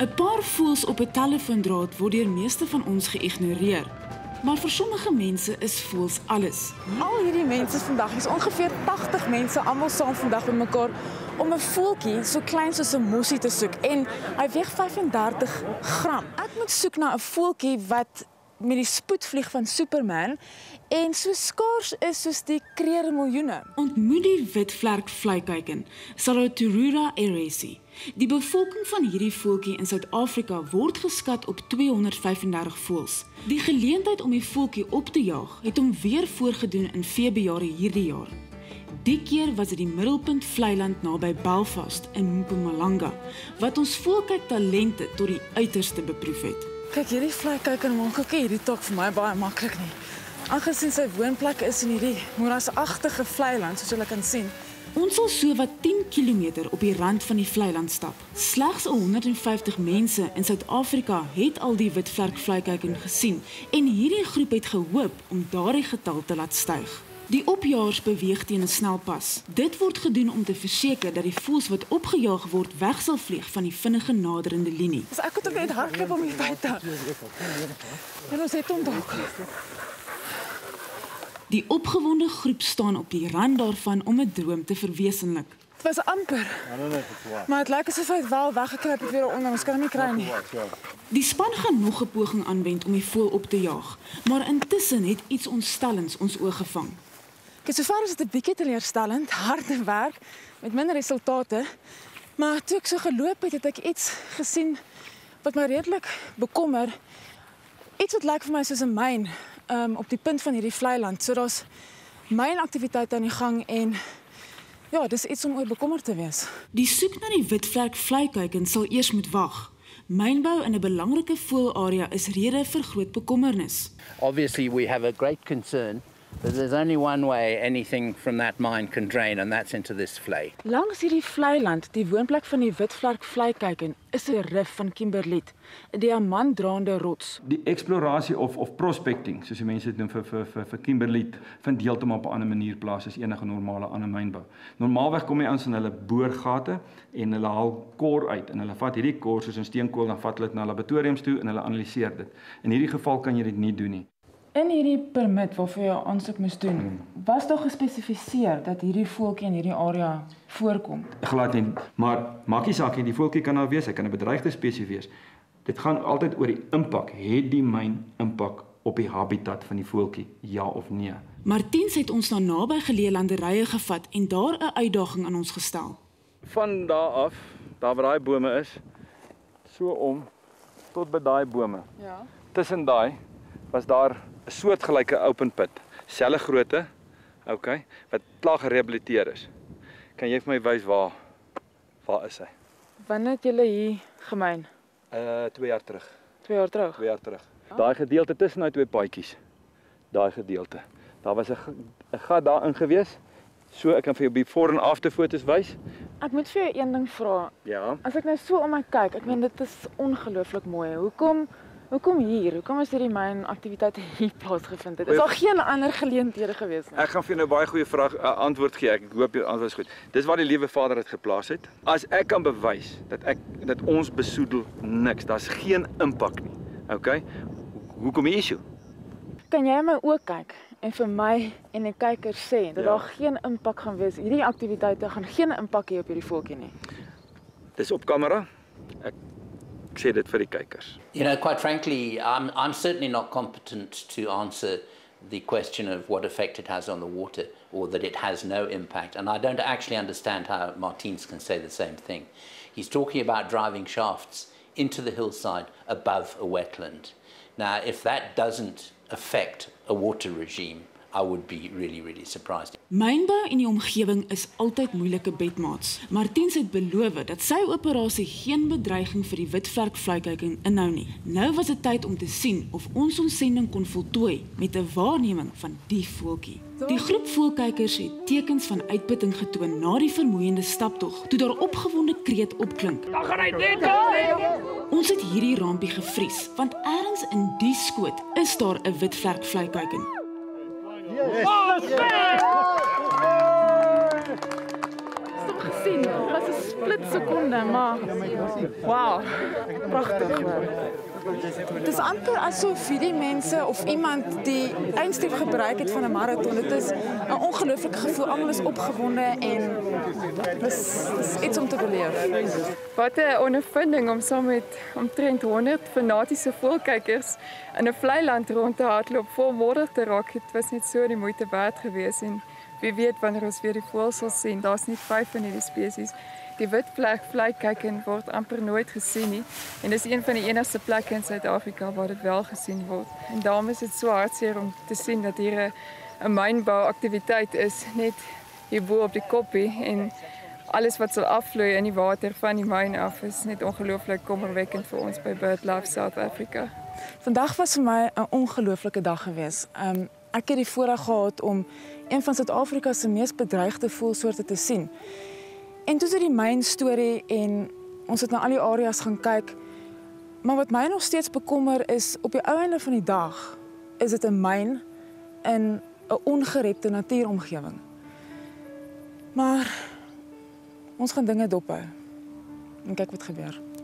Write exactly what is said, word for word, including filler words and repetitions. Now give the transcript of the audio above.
'n Paar voëls op 'n telefoondraad word deur meeste van ons geïgnoreer. Maar vir sommige mense is voëls alles. Al hierdie mense vandag, is ongeveer tagtig mense almal saam vandag bymekaar om 'n voeltjie so klein soos 'n mossie te soek en hy weeg vyf en dertig gram. Ek moet soek na 'n voeltjie wat met die spoed vlieg van Superman en so skaars is soos die kreere miljoene. Ontmoet die witvlerk vlieguiken, Salaturura eresi. Die bevolking van hierdie voeltjie in Suid-Afrika word geskat op tweehonderdvyf en dertig voëls. Die geleentheid om die voeltjie op te jaag het hom weer voorgedoen in Februarie hierdie jaar. Die keer was dit die Middelpunt Wetland naby Belfast in Mpumalanga, wat ons voelkyk talente tot die uiterste beproef het. Kyk, hierdie vlieguiken maak ook hierdie taak vir my baie maklik nie. Aangesien sy woonplek is in hierdie moerasagtige vleiland, soos julle kan sien. Ons sal so wat tien kilometer op die rand van die vleiland stap. Slegs honderd en vyftig mense in Suid-Afrika het al die witvlerk vlieguiken gesien en hierdie groep het gehoop om daardie getal te laat styg. Die opjaars beweeg teen 'n snelpas. Dit word gedoen om te verseker dat die voëls wat opgejaag word weg sal vlieg van die vinnige naderende linie. Dus ek het ook net hardloop om hier by te. En ons het hom dalk. Die opgewonde groep staan op die rand daarvan om 'n droom te verwesenlik. Het was amper, maar het lyk asof hy het wel weggekruip het weer onder, ons kan hom nie kry nie. Die span gaan nog 'n poging aanwend om die voël op te jaag, maar intussen het iets ontstellends ons oog gevang. Kyk, sover is dit 'n bietjie teleurstellend, harde werk met minder resultate, maar toe ek so geloop het, het ek iets gesien wat my redelik bekommer. Iets wat lyk vir my soos 'n myn um, op die punt van hierdie vleiland. So daar's mynaktiwiteite aan die gang en ja, dis iets om oor bekommerd te wees. Die soek na die witvlerk vlieguiken sal eers moet wag. Mynbou in 'n belangrike voëlarea is rede vir groot bekommernis. Obviously we have a great concern, but there's only one way anything from that mine can drain, and that's into this vlei. Langs hierdie vleiland, die woonplek van die witvlerk vlieguiken, is 'n rif van kimberliet, 'n diamantdraande rots. Die eksplorasie of of prospecting, soos die mense dit noem vir vir vir, vir kimberliet, vind heeltemal op 'n ander manier plaas as enige normale ander mynbou. Normaalweg kom jy aan in hulle boorgate en hulle haal kor uit en hulle vat hierdie kor soos 'n steenkool, dan vat hulle dit na laboratoriums toe en hulle analiseer dit. In hierdie geval kan jy dit nie doen nie. In hierdie permit waarvoor jy aansoek moes doen, was daar gespesifiseer dat hierdie voeltjie in hierdie area voorkom? Glad nie, maar maak nie saak nie, die voeltjie kan daar wees, hy kan 'n bedreigde spesies wees. Dit gaan altyd oor die impak. Het die myn impak op die habitat van die voeltjie, ja of nee? Martiens het ons na naby geleë landerye gevat en daar 'n uitdaging aan ons gestel. Van daar af, daar waar daai bome is, so om tot by daai bome. Ja. Tussen daai was daar 'n soortgelyke open pit, selfe grootte, okay, wat klaar gerehabiliteer is. Kan jy vir my wys waar waar is hy? Wanneer het julle hier gemyn? Uh twee jaar terug. Twee jaar terug. Twee jaar terug. Ja. Daai gedeelte tussen daai twee paadjies. Daai gedeelte. Daar was 'n 'n gat daarin gewees. So ek kan vir jou before en after foto's wys. Ek moet vir jou een ding vra. Ja. As ek nou so om my kyk, ek meen dit is ongelooflik mooi. Hoekom Hoekom hier? Hoekom is hierdie myn aktiwiteite hier plaasgevind het? Is daar geen ander geleenthede gewees nie? Ek gaan vir jou nou baie goeie vraag uh, antwoord gee. Ek hoop jou antwoord is goed. Dis waar die liewe Vader dit geplaas het. As ek kan bewys dat ek dat ons besoedel niks, daar's geen impak nie. Okay? Hoekom die issue? Kan jy in my oë kyk en vir my en die kykers sê dat ja. daar geen impak gaan wees? Hierdie aktiwiteite gaan geen impak hê op hierdie voeltjie nie. Dis op kamera. Ek Ek sê dit vir die kykers. You know, quite frankly, I'm, I'm certainly not competent to answer the question of what effect it has on the water or that it has no impact. And I don't actually understand how Martins can say the same thing. He's talking about driving shafts into the hillside above a wetland. Now, if that doesn't affect a water regime, I would be really, really surprised. Mynbou in die omgewing is altyd moeilike bedmaats. Martiens het beloof dat sy operasie geen bedreiging vir die witvlerk vlieguiken inhou nie. Nou was dit tyd om te sien of ons ons sending kon voltooi met 'n waarneming van die voeltjie. Die groep voelkykers het tekens van uitputting getoon na die vermoeiende staptog, toe daar opgewonde kreet opklink. Dan gaan hy net. Ons het hierdie rampie gevries, want ergens in die skoot is daar 'n witvlerk vlieguiken. Yes. Gesien, dit was 'n split sekonde, maar wow, pragtig hoor. Het is amper asof hierdie mense of iemand die eindstip gebruik het van 'n marathon. Dit is 'n ongelooflike gevoel. Almal is opgewonde en dis dis iets om te beleef. Wat 'n ondervinding om saam met omtrent honderd fanatiese voëlkykers in 'n vlei land rond te hardloop vol modder te raak. Het was net so die moeite werd geweest en wie weet wanneer ons weer die voëls sal sien. Daar's net vyf van hierdie spesies. Die witvleg vliekyken word amper nooit gesien nie en dis een van die enigste plekke in Suid-Afrika waar dit wel gesien word. En daarom is dit so hartseer om te sien dat hier 'n 'n mynbouaktiwiteit is net hierbo op die koppie en alles wat sal afvloei in die water van die myn af is net ongelooflik kommerwekkend vir ons by BirdLife South Africa. Vandag was vir my 'n ongelooflike dag geweest. Um, ek het die voorreg gehad om een van Suid-Afrika se mees bedreigde voëlsoorte te sien. En toe is dit die myn storie en ons het na al die areas gaan kyk. Maar wat my nog steeds bekommer is op die ou einde van die dag is dit 'n myn in 'n ongerepte natuuromgewing. Maar ons gaan dinge dophou en kyk wat gebeur.